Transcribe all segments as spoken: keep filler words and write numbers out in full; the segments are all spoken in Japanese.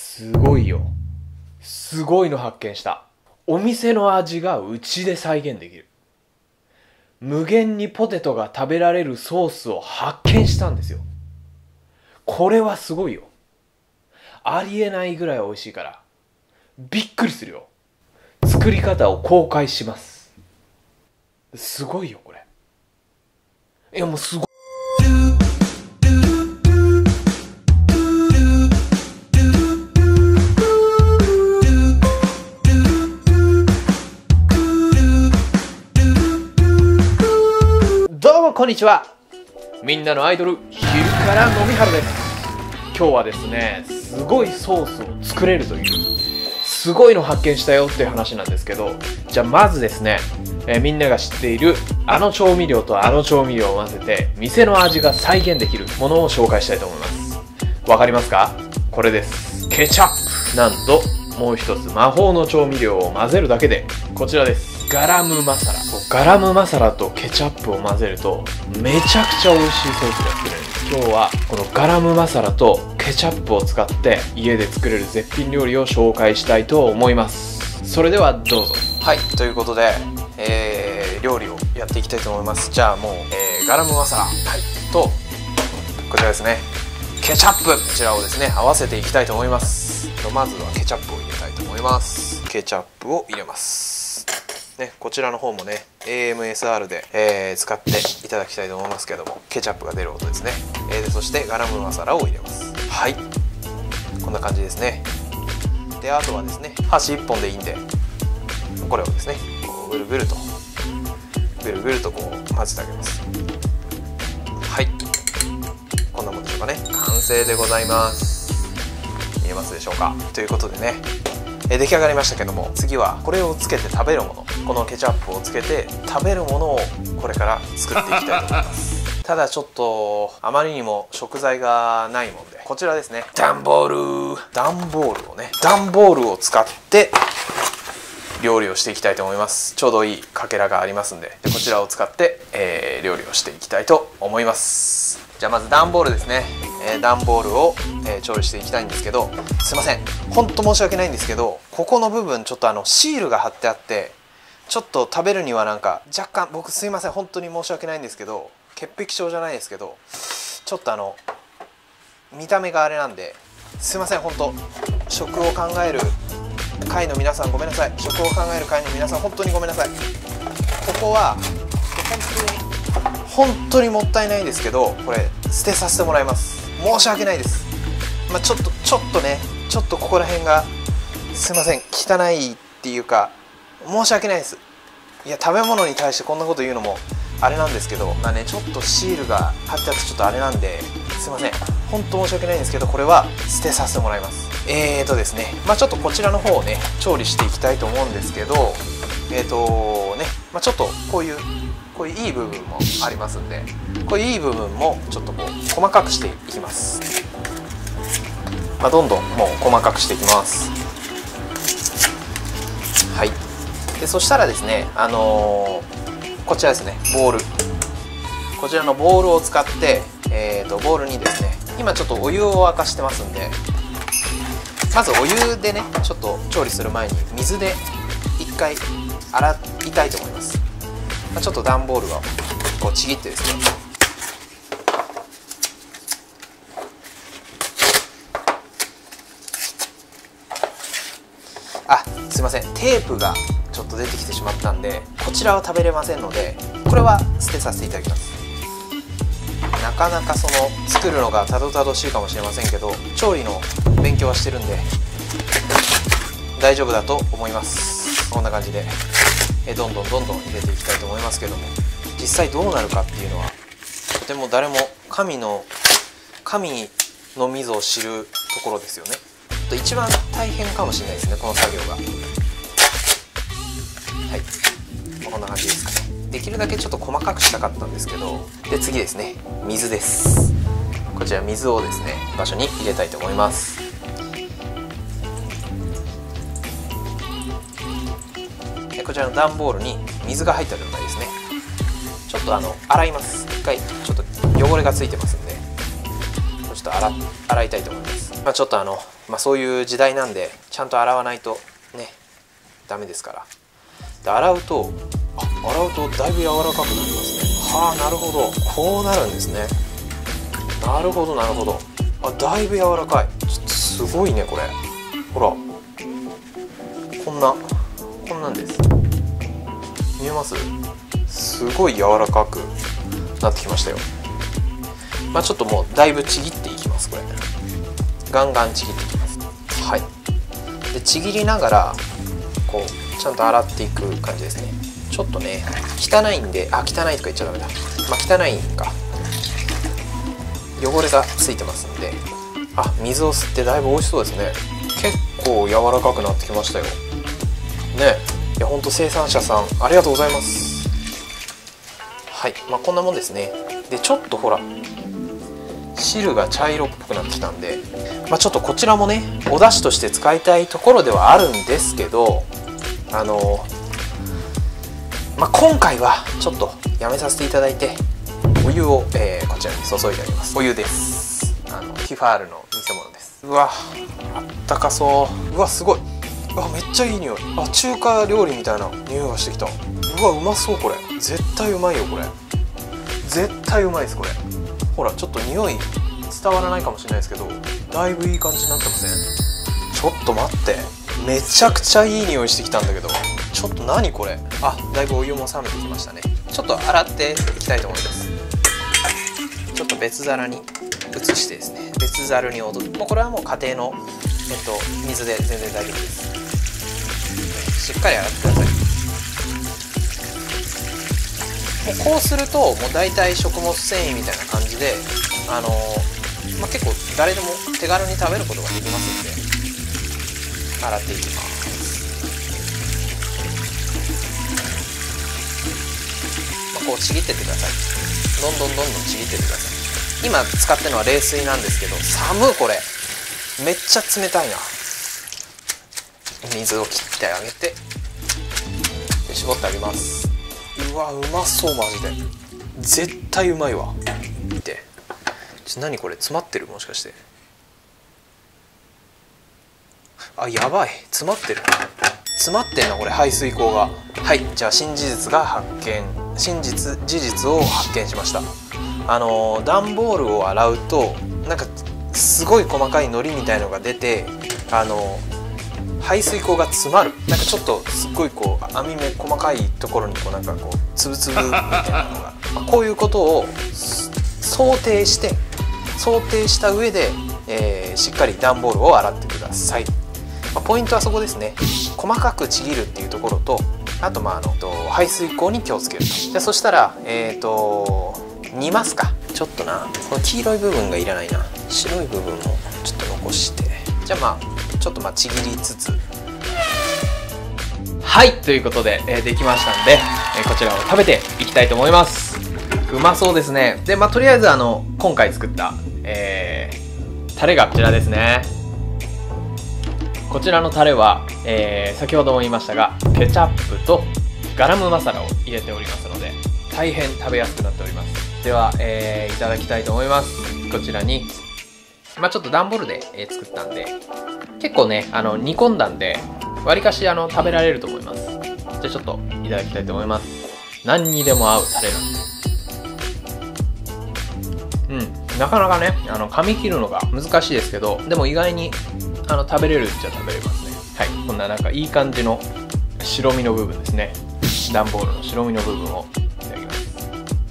すごいよ。すごいの発見した。お店の味がうちで再現できる。無限にポテトが食べられるソースを発見したんですよ。これはすごいよ。ありえないぐらい美味しいから、びっくりするよ。作り方を公開します。すごいよ、これ。いや、もうすごい。どうもこんにちは。みんなのアイドル、昼からのみはるです。今日はですね、すごいソースを作れるというすごいの発見したよっていう話なんですけど、じゃあまずですね、えー、みんなが知っているあの調味料とあの調味料を混ぜて店の味が再現できるものを紹介したいと思います。わかりますか？これです。ケチャップ。なんともう一つ魔法の調味料を混ぜるだけで、こちらです。ガラムマサラ。ガラムマサラとケチャップを混ぜるとめちゃくちゃ美味しいソースが作れるんです。今日はこのガラムマサラとケチャップを使って家で作れる絶品料理を紹介したいと思います。それではどうぞ。はい、ということで、えー、料理をやっていきたいと思います。じゃあもう、えー、ガラムマサラ、はい、とこちらですね、ケチャップ、こちらをですね合わせていきたいと思います。まずはケチャップを入れたいと思います。ケチャップを入れますね。こちらの方もね エーエムエスアール で、えー、使っていただきたいと思いますけども、ケチャップが出る音ですね。えー、でそしてガラムマサラを入れます。はい、こんな感じですね。であとはですね、箸いっぽんでいいんでこれをですねこうぐるぐるとぐるぐるとこう混ぜてあげます。はい、こんなもんでしょうかね。完成でございます。見えますでしょうか？ということでね、え出来上がりましたけども、次はこれをつけて食べるもの、このケチャップをつけて食べるものをこれから作っていきたいと思いますただちょっとあまりにも食材がないもんで、こちらですね、段ボール段ボールをね段ボールを使って料理をしていきたいと思います。ちょうどいいかけらがありますんで、でこちらを使って、えー、料理をしていきたいと思います。じゃあまず段ボールですね、えー、段ボールを、えー、調理していきたいんですけど、すいません、ほんと申し訳ないんですけど、ここの部分ちょっとあのシールが貼ってあって、ちょっと食べるにはなんか若干、僕すいません、本当に申し訳ないんですけど、潔癖症じゃないですけど、ちょっとあの見た目があれなんで、すいません、本当食を考える会の皆さんごめんなさい。食を考える会の皆さん本当にごめんなさい。ここは本当にもったいないんですけど、これ捨てさせてもらいます。申し訳ないです。まあ、ちょっとちょっとねちょっとここら辺がすいません汚いっていうか申し訳ないです。いや食べ物に対してこんなこと言うのもあれなんですけど、まあねちょっとシールが貼ってあってちょっとあれなんで、すいません本当申し訳ないんですけど、これは捨てさせてもらいます。えーとですね、まあちょっとこちらの方をね調理していきたいと思うんですけど、えーとね、まあ、ちょっとこういうこういういい部分もありますんで、こういういい部分もちょっとこう細かくしていきます。まあ、どんどんもう細かくしていきます。はい、でそしたらですね、あのー、こちらですね、ボール、こちらのボールを使って、えー、とボールにですね、今ちょっとお湯を沸かしてますんで、まずお湯でねちょっと調理する前に水で一回洗いたいと思います。まあ、ちょっと段ボールをこうちぎってですね、あ、すいません、テープがちょっと出てきてしまったんで、こちらは食べれませんので、これは捨てさせていただきます。なかなかその作るのがたどたどしいかもしれませんけど、調理の勉強はしてるんで大丈夫だと思います。こんな感じでえどんどんどんどん入れていきたいと思いますけども、実際どうなるかっていうのはとても誰も神の神のみぞ知るところですよね。一番大変かもしれないですね、この作業が。はい、こんな感じですかね。できるだけちょっと細かくしたかったんですけど、で次ですね、水です。こちら水をですね場所に入れたいと思います。でこちらの段ボールに水が入った状態ですね。ちょっとあの洗います。一回ちょっと汚れがついてますんで、ちょっと洗洗いたいと思います。 まあ、ちょっとあの、まあ、そういう時代なんでちゃんと洗わないとねダメですから。で洗うとあ洗うとだいぶ柔らかくなりますね。はあ、なるほど、こうなるんですね。なるほどなるほど。あ、だいぶ柔らかい。ちょっとすごいねこれ。ほらこんなこんなんです。見えます？すごい柔らかくなってきましたよ。まあちょっともうだいぶちぎっていきます。これガンガンちぎっていきます。はい。でちぎりながらこうちゃんと洗っていく感じですね。ちょっとね汚いんで、あ、汚いとか言っちゃダメだ。まあ汚いんか、汚れがついてますんで。あ、水を吸ってだいぶ美味しそうですね。結構柔らかくなってきましたよね。いやほんと生産者さんありがとうございます。はい、まあこんなもんですね。でちょっとほら汁が茶色っぽくなってきたんで、まあ、ちょっとこちらもねお出汁として使いたいところではあるんですけど、あのまあ、今回はちょっとやめさせていただいてお湯を、えー、こちらに注いであります。お湯です。あのティファールの偽物です。うわあったかそう。うわすごい。うわめっちゃいい匂い。あ、中華料理みたいな匂いがしてきた。うわうまそう。これ絶対うまいよ。これ絶対うまいです。これほらちょっと匂い伝わらないかもしれないですけどだいぶいい感じになってません？ちょっと待って、めちゃくちゃいい匂いしてきたんだけど、ちょっと何これ。あ、だいぶお湯も冷めてきましたね。ちょっと洗っていきたいと思います。ちょっと別皿に移してですね、別皿に踊る。もうこれはもう家庭の、えっと、水で全然大丈夫です。しっかり洗ってください。もうこうするともう大体食物繊維みたいな感じで、あのーまあ、結構誰でも手軽に食べることができますので洗っていきます。まあ、こうちぎってってください。どんどんどんどんちぎってってください。今使ってるのは冷水なんですけど、寒い。これめっちゃ冷たいな。水を切ってあげてで絞ってあげます。うわうまそう。マジで絶対うまいわ。見て、ちょ何これ詰まってる？もしかして。あ、やばい、詰まってる。詰まってんなこれ、排水口が。はい、じゃあ新事実が発見真実事実を発見しました。あの段ボールを洗うとなんかすごい細かいのりみたいのが出て、あの排水口が詰まる。なんかちょっとすっごいこう網目細かいところにこうなんかこうつぶつぶみたいなのがこういうことを想定して想定した上で、えー、しっかり段ボールを洗ってください。まあ、ポイントはそこですね。細かくちぎるっていうところと、あとまああのと排水口に気をつけると。じゃあそしたらえっ、ー、と煮ますか。ちょっとなこの黄色い部分がいらないな。白い部分もちょっと残して、じゃあまあちょっとまあちぎりつつ。はい、ということで、えー、できましたんで、えー、こちらを食べていきたいと思います。うまそうですね。でまあとりあえずあの今回作った、えー、タレがこちらですね。こちらのタレは、えー、先ほども言いましたがケチャップとガラムマサラを入れておりますので大変食べやすくなっております。では、えー、いただきたいと思います。こちらにまあちょっと段ボールで、えー、作ったんで結構ねあの煮込んだんでわりかしあの食べられると思います。じゃあちょっといただきたいと思います。何にでも合うタレなんで、うん、なかなかねあの噛み切るのが難しいですけど、でも意外にあの食べれるっちゃ食べれますね。はい、こんななんかいい感じの白身の部分ですね。段ボールの白身の部分をいただきます。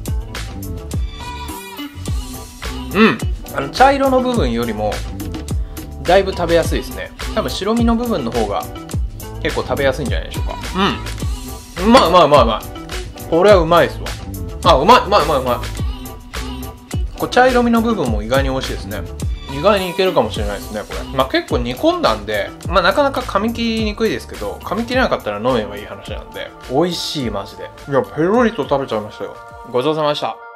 うん、あの茶色の部分よりもだいぶ食べやすいですね。多分白身の部分の方が結構食べやすいんじゃないでしょうか。うん、うまいうまいうまいうまい。これはうまいですわ。あ、うまいうまいうまいうまい。こう茶色身の部分も意外に美味しいですね。意外にいけるかもしれないですねこれ。まあ結構煮込んだんで、まあなかなか噛み切りにくいですけど、噛み切れなかったら飲めばいい話なんで美味しいマジで。いやペロリと食べちゃいましたよ。ごちそうさまでした。